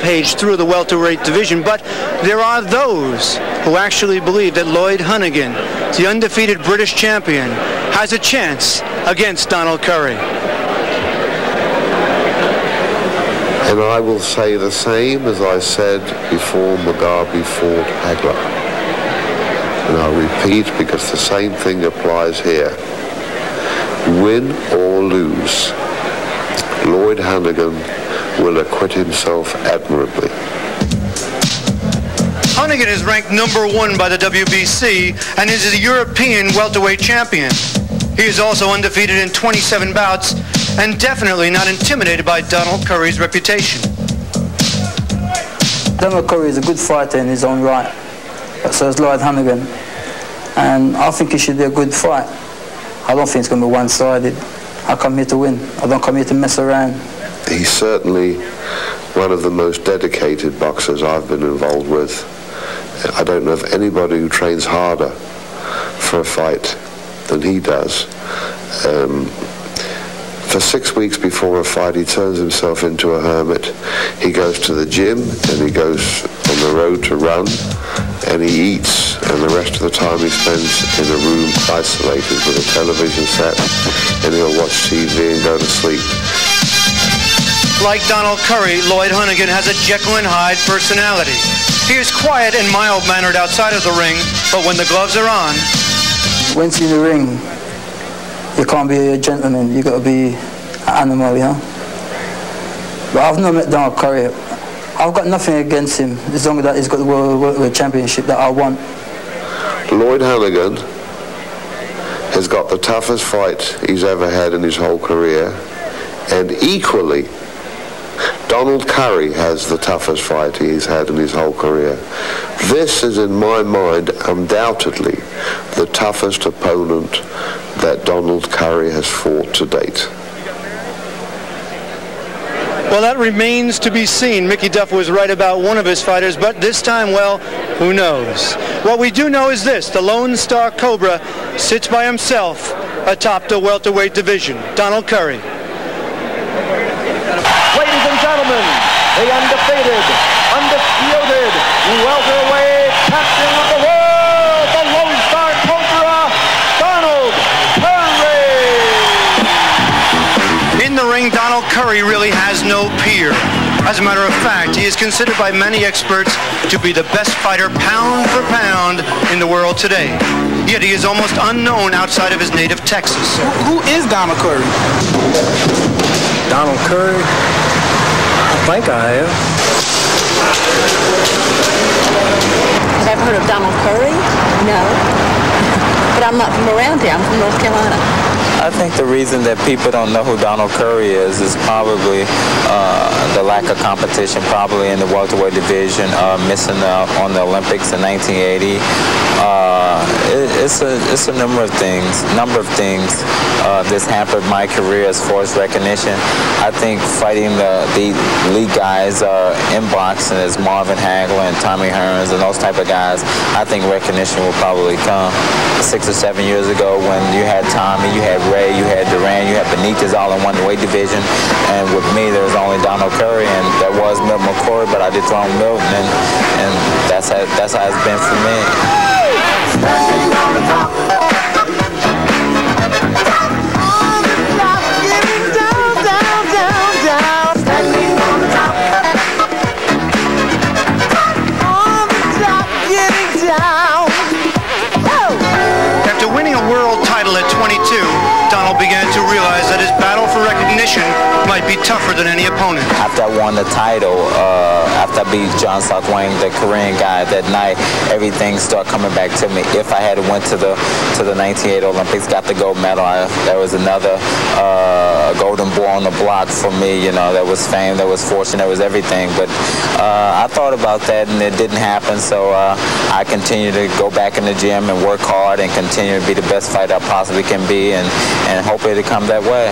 rampage through the welterweight division, but there are those who actually believe that Lloyd Honeyghan, the undefeated British champion, has a chance against Donald Curry. And I will say the same as I said before Mugabe fought Hagler. And I'll repeat, because the same thing applies here. Win or lose, Lloyd Honeyghan will acquit himself admirably. Honeyghan is ranked #1 by the WBC and is the European welterweight champion. He is also undefeated in 27 bouts and definitely not intimidated by Donald Curry's reputation. Donald Curry is a good fighter in his own right, so is Lloyd Honeyghan, and I think it should be a good fight. I don't think it's going to be one-sided. I come here to win. I don't come here to mess around. He's certainly one of the most dedicated boxers I've been involved with. I don't know of anybody who trains harder for a fight than he does. For 6 weeks before a fight, he turns himself into a hermit. He goes to the gym and he goes on the road to run and he eats, and the rest of the time he spends in a room isolated with a television set, and he'll watch TV and go to sleep. Like Donald Curry, Lloyd Honeyghan has a Jekyll and Hyde personality. He is quiet and mild-mannered outside of the ring, but when the gloves are on... Once in the ring, you can't be a gentleman, you got to be an animal, yeah? But I've not met Donald Curry. I've got nothing against him, as long as he's got the World Championship that I want. Lloyd Honeyghan has got the toughest fight he's ever had in his whole career, and equally, Donald Curry has the toughest fight he's had in his whole career. This is, in my mind, undoubtedly the toughest opponent that Donald Curry has fought to date. Well, that remains to be seen. Mickey Duff was right about one of his fighters, but this time, well, who knows? What we do know is this: the Lone Star Cobra sits by himself atop the welterweight division. Donald Curry. Ladies and gentlemen, the undefeated, undisputed welterweight champion of the world, the Lone Star Cobra, Donald Curry. In the ring, Donald Curry really has no peer. As a matter of fact, he is considered by many experts to be the best fighter pound for pound in the world today. Yet he is almost unknown outside of his native Texas. Who is Donald Curry? Donald Curry? I think I have. Have I ever heard of Donald Curry? No. But I'm not from around here. I'm from North Carolina. I think the reason that people don't know who Donald Curry is probably the lack of competition, probably in the welterweight division, missing out on the Olympics in 1980. It's a number of things that's hampered my career as far as recognition. I think fighting the elite guys in boxing as Marvin Hagler and Tommy Hearns and those type of guys, I think recognition will probably come 6 or 7 years ago when you had Tommy, you had Ray, you had Duran, you had Benitez all in one weight division, and with me there was only Donald Curry, and there was Milt McCoy, but I dethroned Milton, and that's how it's been for me. Standing on the top. After winning a world title at 22, Donald began to realize that his battle for recognition might be tougher than any opponent. After I won the title, after I beat John Sawquang, the Korean guy, that night, everything started coming back to me. If I had went to the 1980 Olympics, got the gold medal, there was another golden boy on the block for me. You know, there was fame, there was fortune, there was everything. But I thought about that, and it didn't happen. So I continue to go back in the gym and work hard and continue to be the best fighter I possibly can be, and hope it'll come that way.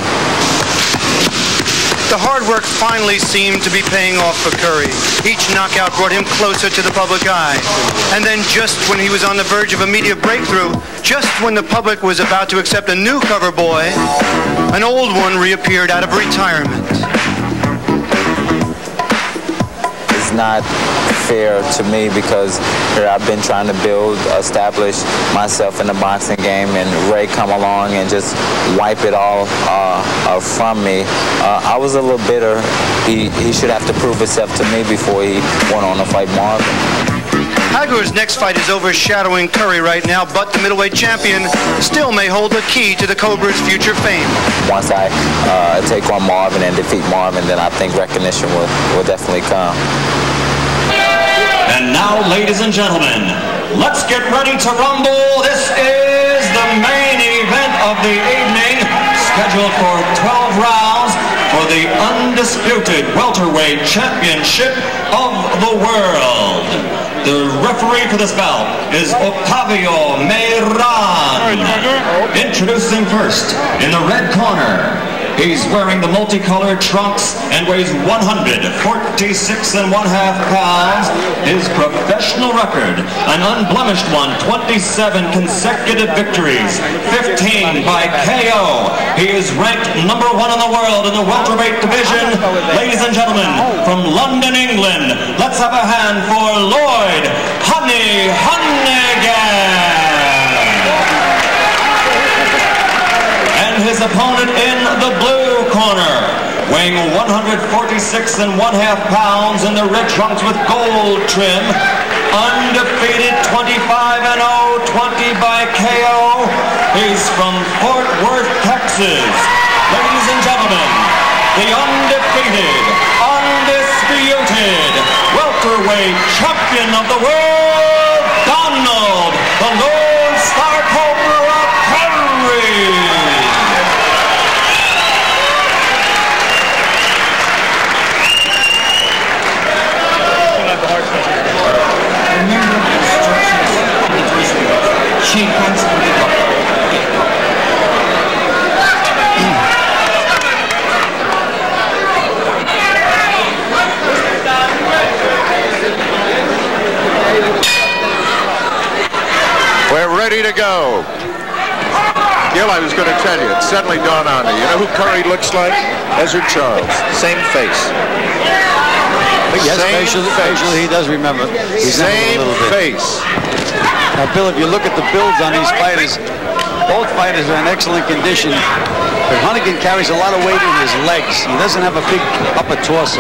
The hard work finally seemed to be paying off for Curry. Each knockout brought him closer to the public eye. And then just when he was on the verge of a media breakthrough, just when the public was about to accept a new cover boy, an old one reappeared out of retirement. His not fair to me because here I've been trying to establish myself in the boxing game, and Ray come along and just wipe it all from me. I was a little bitter. He should have to prove himself to me before he went on to fight Marvin. Hagler's next fight is overshadowing Curry right now, but the middleweight champion still may hold the key to the Cobra's future fame. Once I take on Marvin and defeat Marvin, then I think recognition will definitely come. And now, ladies and gentlemen, let's get ready to rumble. This is the main event of the evening, scheduled for 12 rounds for the undisputed welterweight championship of the world. The referee for this bout is Octavio Meyran. Introducing first, in the red corner, he's wearing the multicolored trunks and weighs 146.5 pounds. His professional record, an unblemished one, 27 consecutive victories, 15 by KO. He is ranked #1 in the world in the welterweight division. Ladies and gentlemen, from London, England, let's have a hand for Lloyd Honey Honeyghan. And his opponent in the blue corner, weighing 146.5 pounds in the red trunks with gold trim, undefeated, 25-0, 20 by KO. He's from Fort Worth, Texas. Ladies and gentlemen, the undefeated, undisputed welterweight champion of the world, Donald the Lone Star Cobra Curry. We're ready to go. Gil, I was going to tell you, it suddenly dawned on me. You know who Curry looks like? Ezra Charles. Same face. Yes, facially he does remember. Same face. Now, Bill, if you look at the builds on these fighters, both fighters are in excellent condition, but Honeyghan carries a lot of weight in his legs. He doesn't have a big upper torso.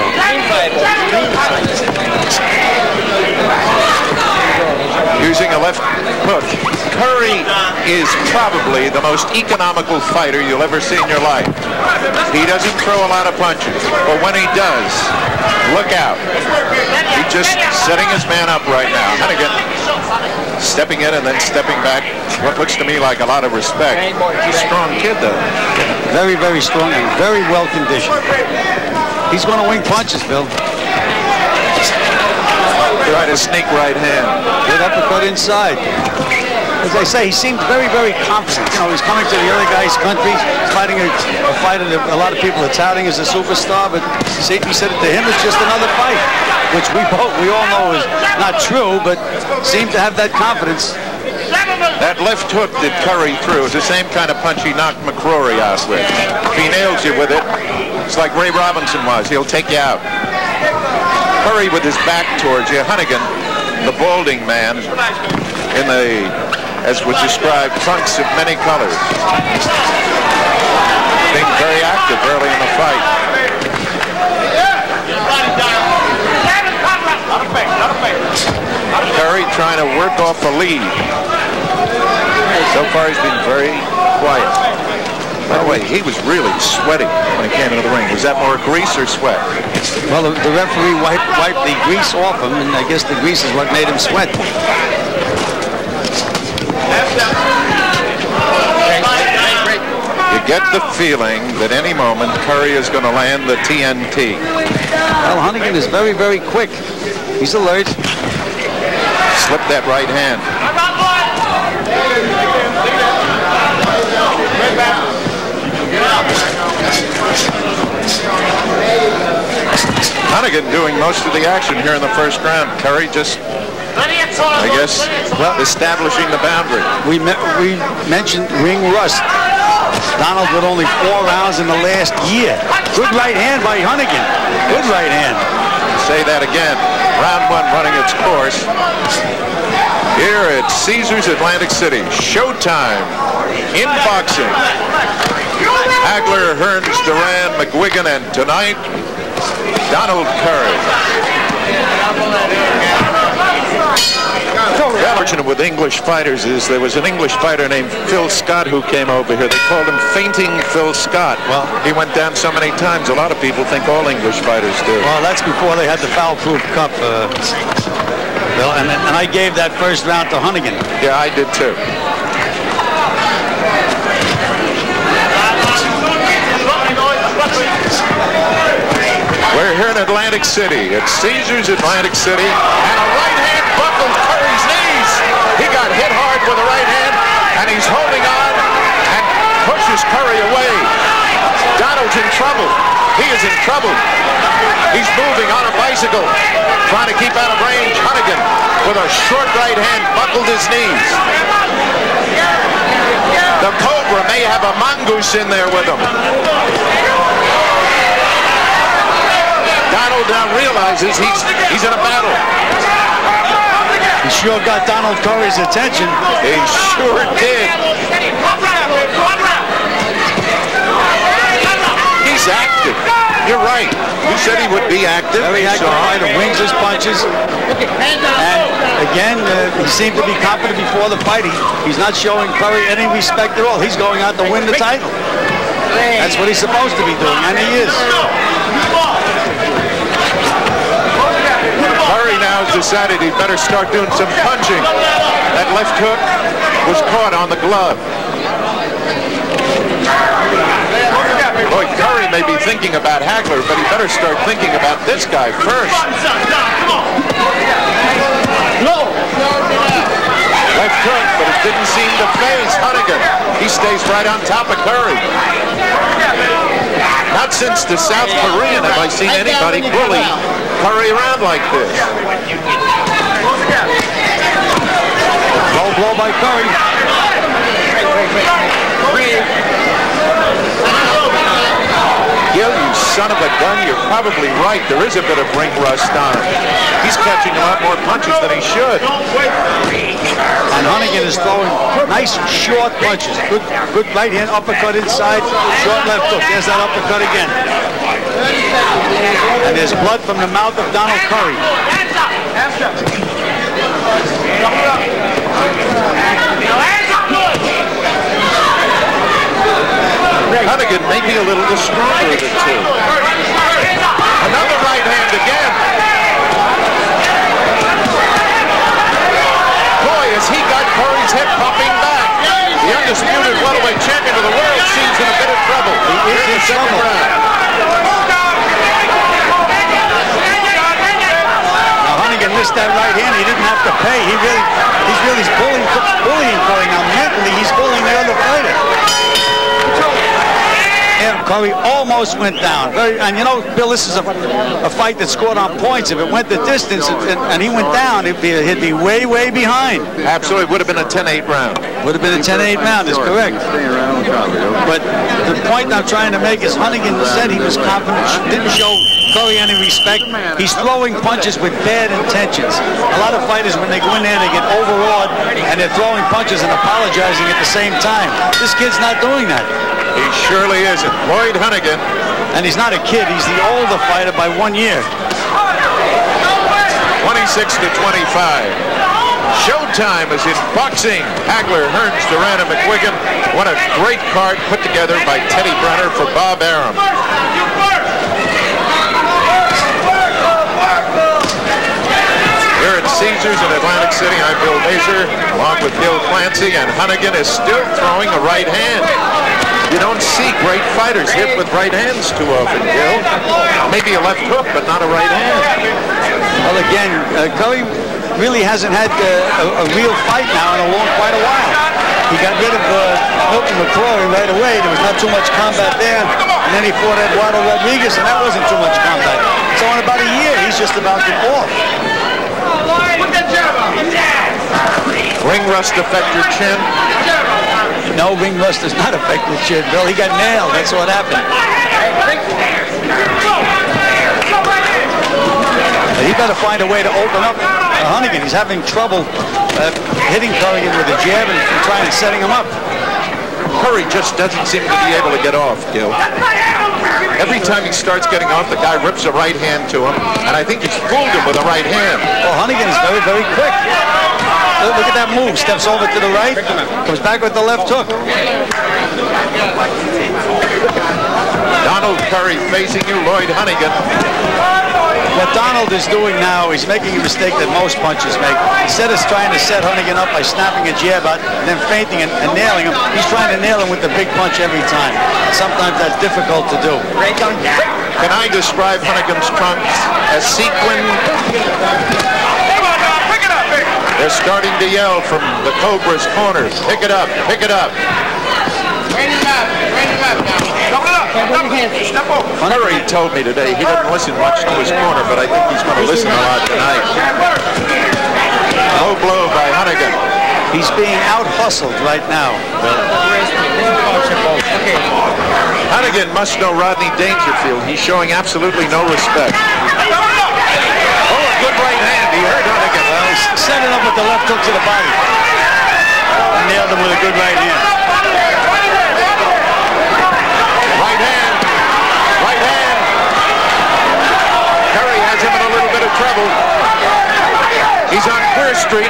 Using a left hook. Curry is probably the most economical fighter you'll ever see in your life. He doesn't throw a lot of punches, but when he does, look out. He's just setting his man up right now. Honeyghan stepping in and then stepping back. What looks to me like a lot of respect. He's a strong kid, though. Very, very strong and very well conditioned. He's going to wing punches, Bill. Try to sneak right hand. Good uppercut inside. As I say, he seemed very, very confident. You know, he's coming to the other guy's country, fighting a fight that a lot of people are touting as a superstar, but he said it to him, it's just another fight, which we all know is not true, but seemed to have that confidence. That left hook that Curry threw is the same kind of punch he knocked McCrory out with. If he nails you with it, it's like Ray Robinson was. He'll take you out. Curry with his back towards you. Honeyghan, the balding man, in the, as was described, trunks of many colors. Being very active early in the fight. Curry trying to work off a lead. So far he's been very quiet. By the way, he was really sweaty when he came into the ring. Was that more grease or sweat? Well, the referee wiped the grease off him, and I guess the grease is what made him sweat. You get the feeling that any moment Curry is going to land the TNT. Well, Honeyghan is very, very quick. He's alert. Slip that right hand. Honeyghan doing most of the action here in the first round. Curry just, I guess, establishing the boundary. We mentioned ring rust. Donald with only 4 rounds in the last year. Good right hand by Honeyghan. Good right hand. say that again. Round one running its course. Here at Caesars Atlantic City. Showtime in boxing. Hagler, Hearns, Duran, McGuigan, and tonight, Donald Curry. The fortunate with English fighters is there was an English fighter named Phil Scott who came over here. They called him Fainting Phil Scott. Well, he went down so many times, a lot of people think all English fighters do. Well, that's before they had the foul-proof cup, Bill, and I gave that first round to Hunnigan. Yeah, I did too. We're here in Atlantic City, at Caesars Atlantic City, and a right hand buckled Curry's knees. He got hit hard with a right hand, and he's holding on and pushes Curry away. Donald's in trouble. He is in trouble. He's moving on a bicycle, trying to keep out of range. Hunnigan, with a short right hand, buckled his knees. The Cobra may have a mongoose in there with him. Donald now realizes he's in a battle. He sure got Donald Curry's attention. He sure did. He's active. You're right. You said he would be active. Very active fighter, wings his punches. And again, he seemed to be confident before the fight. He's not showing Curry any respect at all. He's going out to win the title. That's what he's supposed to be doing, and he is. Curry now has decided he'd better start doing some punching. That left hook was caught on the glove. Boy, Curry may be thinking about Hagler, but he better start thinking about this guy first. Left hook, but it didn't seem to faze Hunnigan. He stays right on top of Curry. Not since the South Korean have I seen anybody bully Curry around like this. Low blow by Curry. Gil, you son of a gun, you're probably right. There is a bit of ring rust on him. He's catching a lot more punches than he should. And Hunnigan is throwing nice short punches. Good right hand uppercut inside, short left hook. There's that uppercut again. And there's blood from the mouth of Donald Curry. Hunnigan may be a little the stronger of the two. Another right hand again. Boy, has he got Curry's head popping back. The undisputed welterweight champion of the world seems in a bit of trouble. He is in the second round. Now Hunnigan missed that right hand. He didn't have to pay. He's really bullying Curry. Now mentally, he's bullying the other fighter. Curry almost went down. And you know, Bill, this is a fight that scored on points. If it went the distance and he went down, he'd be way, way behind. Absolutely. It would have been a 10-8 round. Would have been a 10-8 round, is correct. But the point I'm trying to make is Hunnigan said he was confident, didn't show Curry any respect. He's throwing punches with bad intentions. A lot of fighters, when they go in there, they get overawed, and they're throwing punches and apologizing at the same time. This kid's not doing that. He surely isn't. Lloyd Hunnigan. And he's not a kid. He's the older fighter by 1 year. 26-25. Showtime is in boxing. Hagler, Hearns, Duran, and McGuigan. What a great card put together by Teddy Brenner for Bob Arum. Here at Caesars in Atlantic City, I'm Bill Mazur, along with Gil Clancy, and Hunnigan is still throwing a right hand. You don't see great fighters hit with right hands too often, Gil. Maybe a left hook, but not a right hand. Well, again, Curry really hasn't had a real fight now in quite a while. He got rid of Milton McCrory right away. There was not too much combat there. And then he fought Eduardo Rodriguez, and that wasn't too much combat. So in about a year, he's just about to off. Ring rust affect your chin? No, ring rust does not affect your chin, Bill. He got nailed. That's what happened. got to find a way to open up Hunnigan. He's having trouble hitting Curry with a jab and trying and setting him up. Curry just doesn't seem to be able to get off, Gil. Every time he starts getting off, the guy rips a right hand to him, and I think he's fooled him with a right hand. Well, Hunnigan is very, very quick. Look at that move. Steps over to the right, comes back with the left hook. Donald Curry facing you, Lloyd Hunnigan. What Donald is doing now, he's making a mistake that most punchers make. Instead of trying to set Hunnigan up by snapping a jab out and then feinting and nailing him, he's trying to nail him with the big punch every time. Sometimes that's difficult to do. Can I describe Hunnigan's trunks as sequined? They're starting to yell from the Cobra's corners. Pick it up, pick it up. Curry told me today he doesn't listen much to his corner, but I think he's going to listen a lot tonight. Low blow by Hunnigan. He's being out-hustled right now. Hunnigan must know Rodney Dangerfield. He's showing absolutely no respect. Oh, a good right hand. He hurt Hunnigan. He's setting up with the left hook to the body. Nailed him with a good right hand. Right hand. Right hand. Curry has him in a little bit of trouble. He's on Queer Street.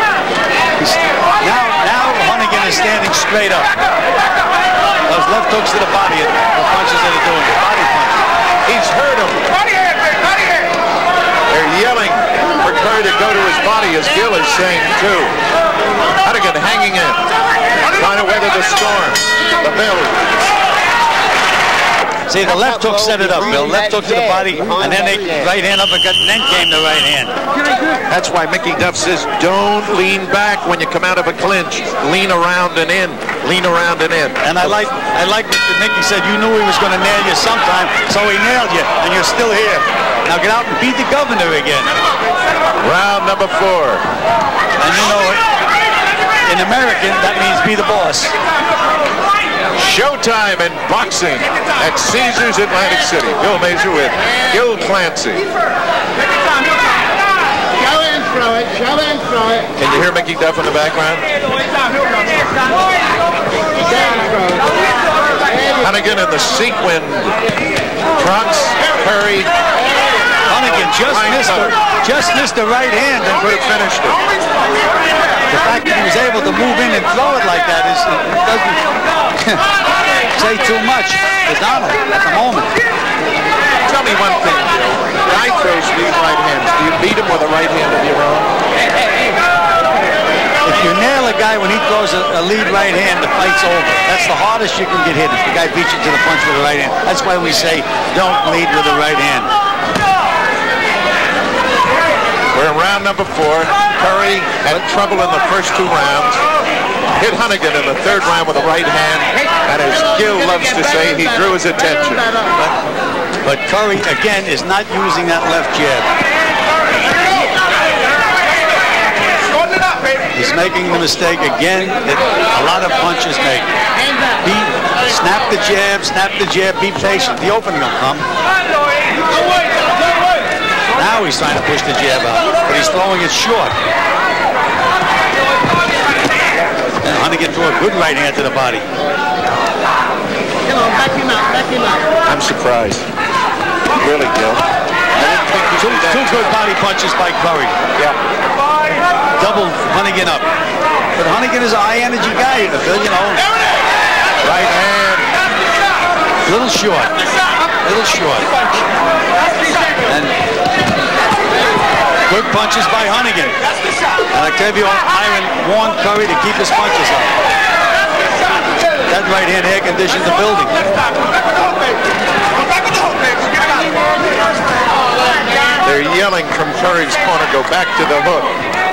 Now Hunnigan is standing straight up. Those left hooks to the body, the punches that are doing it. Body punches. He's hurt him. They're yelling for Curry to go to his body, as Gil is saying too. Hunnigan hanging in, trying to weather the storm. The belly. See, the left hook set it up, Bill. Left hook to the body, and then they right hand uppercut, and then came the right hand. That's why Mickey Duff says, don't lean back when you come out of a clinch. Lean around and in. Lean around and in. And I like that Mickey said you knew he was going to nail you sometime, so he nailed you, and you're still here. Now get out and beat the governor again. Round number 4. And you know, in American, that means be the boss. Showtime in boxing at Caesars Atlantic City. Bill Mazur with Gil Clancy. Can you hear Mickey Duff in the background? Hunnigan in the sequined trunks. Curry. Hunnigan just missed the right hand and could have finished it. The fact that he was able to move in and throw it like that doesn't say too much to Donald at the moment. Tell me one thing, Joe. Guy throws lead right hands. Do you beat him with a right hand of your own? If you nail a guy when he throws a lead right hand, the fight's over. That's the hardest you can get hit if the guy beats you to the punch with a right hand. That's why we say don't lead with a right hand. We're in round number 4. Curry had trouble in the first 2 rounds. Hit Hunnigan in the 3rd round with a right hand. And as Gil loves to say, he drew his attention. But Curry, again, is not using that left jab. He's making the mistake again that a lot of punchers make. Snap the jab, be patient. The opening will come. Now he's trying to push the jab out, but he's throwing it short. And Hunnigan threw a good right hand to the body. Come on, back him up. I'm surprised. Really, Gil. I didn't think Two good body punches by Curry. Yeah. Doubled Hunnigan up. But Hunnigan is a high-energy guy, Phil, you know. Right hand. Little short. And good punches by Hunnigan. And I tell you, Iron warned Curry to keep his punches up. That right hand air conditioned the building. They're yelling from Curry's corner, go back to the hook.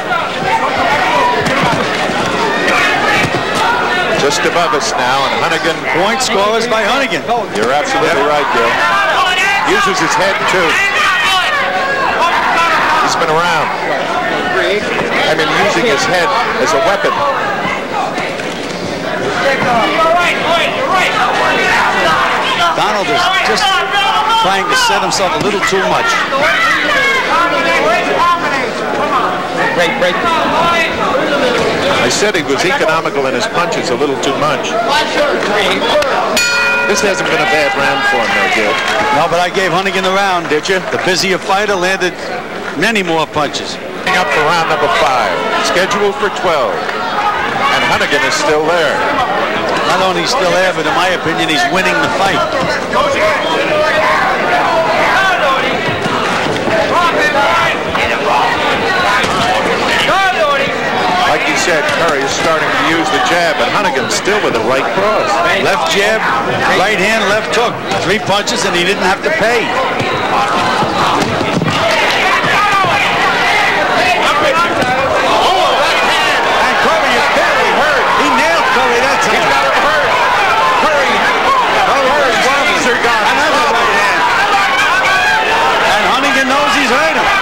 Just above us now, and Hunnigan. Point scorers by Hunnigan. You're absolutely right, Gil. Uses his head, too. He's been around. I mean, using his head as a weapon. Donald is just trying to set himself a little too much. break. I said he was economical in his punches a little too much. This hasn't been a bad round for him, though, Gil. No, but I gave Hunnigan the round. Did you? The busier fighter landed many more punches. Up for round number 5, scheduled for 12. And Hunnigan is still there. Not only is he still there, but in my opinion, he's winning the fight. Like you said, Curry is starting to use the jab, and Hunnigan's still with the right cross. Left jab, right hand, left hook. 3 punches, and he didn't have to pay. And Curry is badly hurt. He nailed Curry that time. He's got him hurt. Curry. Curry's knees are gone. Another right hand. And Hunnigan knows he's hurt him.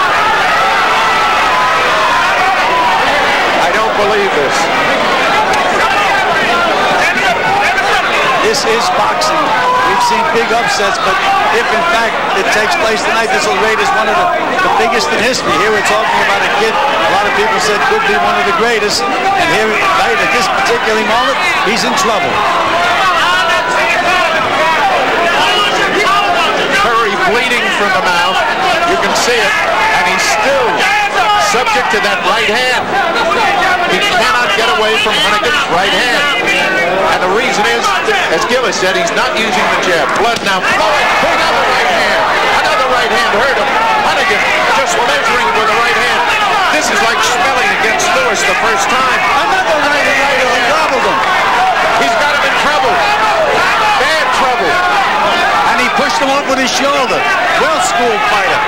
I don't believe this. This is boxing. We've seen big upsets, but if in fact it takes place tonight, this will rate as one of the biggest in history. Here we're talking about a kid a lot of people said could be one of the greatest, and here right at this particular moment, he's in trouble. Curry bleeding from the mouth. You can see it, and he's still subject to that right hand. He cannot get away from Hunnigan's right hand. And the reason is, as Gillis said, he's not using the jab. Blood now flowing. Another right hand. Another right hand hurt him. Hunnigan just measuring with the right hand. This is like Schmeling against Lewis the first time. Another right hand and gobbled him. He's got him in trouble. Bad trouble. And he pushed him up with his shoulder. Well-schooled fighter.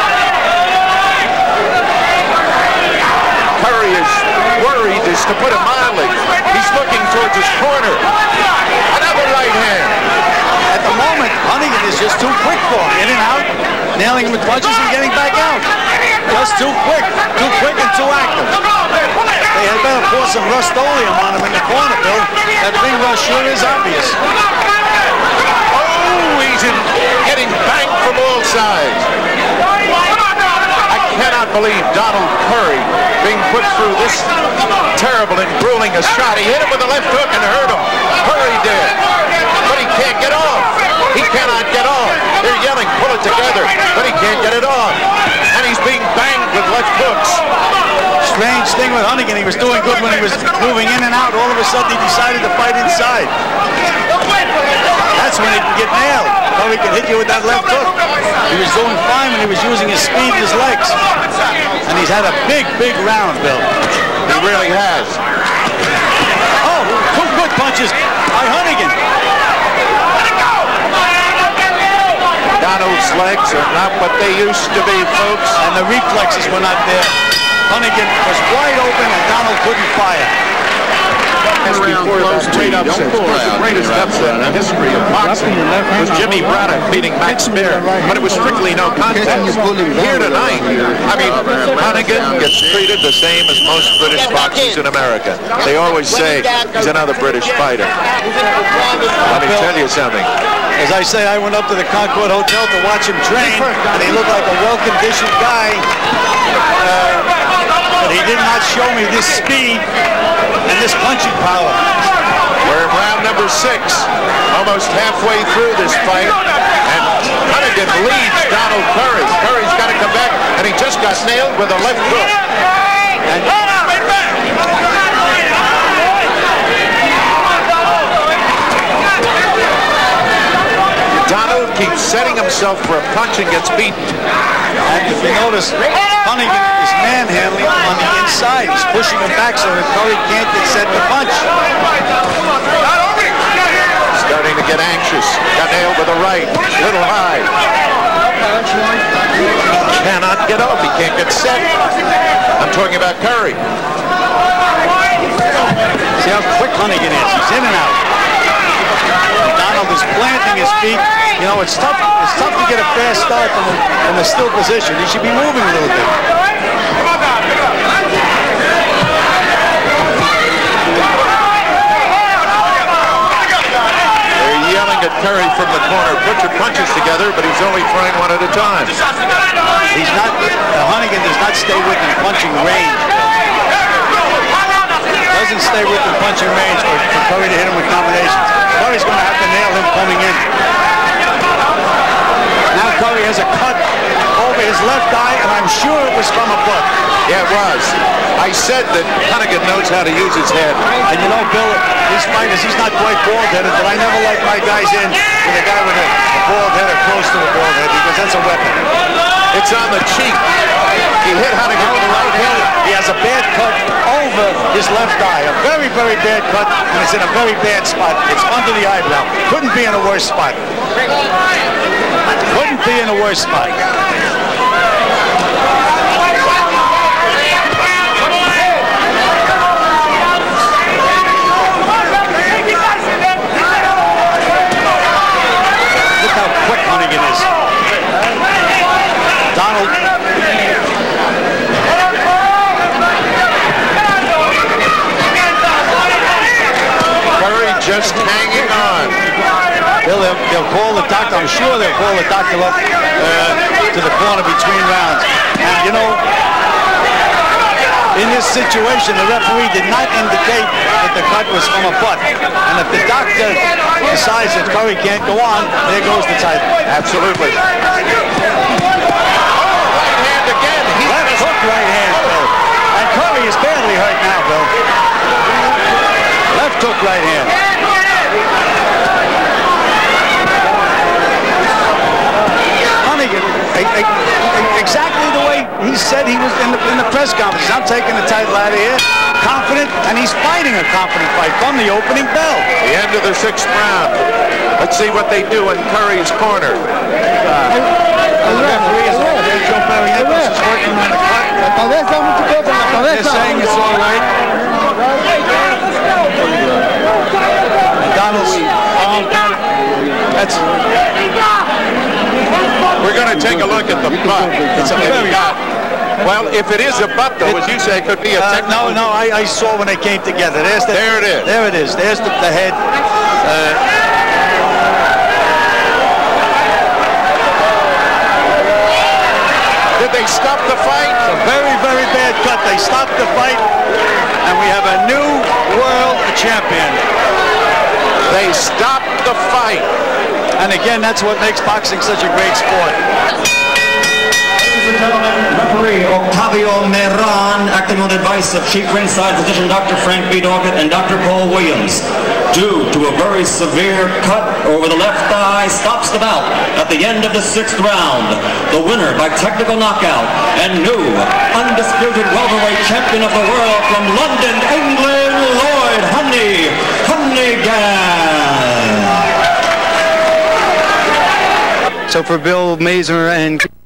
Curry is worried, is to put it mildly. He's looking towards his corner. Another right hand. At the moment, Hunnigan is just too quick for him. In and out, nailing him with punches and getting back out. Just too quick and too active. They had better pour some Rust-Oleum on him in the corner, Bill. That ring rust sure is obvious. Oh, he's getting banged from all sides. I cannot believe Donald Curry being put through this terrible and grueling a shot. He hit him with a left hook and hurt him. Curry did. But he can't get off. He cannot get off. They're yelling, pull it together, but he can't get it off. And he's being banged with left hooks. Strange thing with Hunnigan, he was doing good when he was moving in and out. All of a sudden he decided to fight inside. That's when he can get nailed. So he can hit you with that left hook. He was doing fine when he was using his speed and his legs. And he's had a big round, Bill. He really has. Oh, 2 good punches by Hunnigan. Donald's legs are not what they used to be, folks. And the reflexes were not there. Hunnigan was wide open and Donald couldn't fire. As before that great upset, the greatest upset in the history of boxing was Jimmy Braddock beating Max Spear, but it was strictly no contest. Here tonight, I mean, Hunnigan gets treated the same as most British boxers in America. They always say he's another British fighter. Let me tell you something. As I say, I went up to the Concord Hotel to watch him train, and he looked like a well-conditioned guy. But he did not show me this speed and this punching power. We're in round number 6, almost halfway through this fight, and Hunnigan leads Donald Curry. Curry's got to come back, and he just got nailed with a left hook. Donald keeps setting himself for a punch and gets beaten. And if you notice, Hunnigan is manhandling on the inside. He's pushing him back so that Curry can't get set to punch. Starting to get anxious. Got nailed with a right. Little high. Cannot get up. He can't get set. I'm talking about Curry. See how quick Hunnigan is. He's in and out. Donald is planting his feet. You know, it's tough to get a fast start from a still position. He should be moving a little bit. They're yelling at Curry from the corner, put your punches together, but he's only throwing one at a time. He's not, Hunnigan does not stay within punching range. doesn't stay within punching range for Curry to hit him with combinations. Curry's going to have to nail him coming in. Now Curry has a cut over his left eye, and I'm sure it was from a butt. Yeah, it was. I said that Hunnigan knows how to use his head. And you know, Bill, these fighters, he's not quite bald-headed, but I never like my guys in with a guy with a bald head or close to a bald head, because that's a weapon. It's on the cheek. He hit Hunnigan with the right hand. He has a bad cut over his left eye. A very, very bad cut, and it's in a very bad spot. It's under the eyebrow. Couldn't be in a worse spot. Couldn't be in a worse spot. Look how quick Hunnigan is. Donald. Curry just hanging on. They'll call the doctor. I'm sure they'll call the doctor up to the corner between rounds. And you know, in this situation, the referee did not indicate that the cut was from a butt. And if the doctor decides that Curry can't go on, there goes the title. Absolutely. Oh, right hand again. Left hook right hand, Bill. And Curry is badly hurt now, Bill. Left hook right hand. Hunnigan, exactly the way he said he was in the press conference. I'm taking the title out of here, confident, and he's fighting a confident fight from the opening bell. The end of the 6th round. Let's see what they do in Curry's corner. The referee is over there. Joe Barry Nichols is working on the cut. They're saying it's all right. Donald's that's. We're going to take a look at the butt. It's a very butt. Well, if it is a butt, though, as you say, it could be a technical. No, I saw when they came together. There it is. There it is. There's the head. Did they stop the fight? It's a very, very bad cut. They stopped the fight, and we have a new world champion. They stopped the fight. And again, that's what makes boxing such a great sport. Ladies and gentlemen, referee Octavio Meran, acting on the advice of Chief Ringside Physician Dr. Frank B. Doggett and Dr. Paul Williams, due to a very severe cut over the left thigh, stops the bout at the end of the 6th round. The winner by technical knockout and new undisputed welterweight champion of the world from London, England, Lloyd Hunnigan. So for Bill Mazur and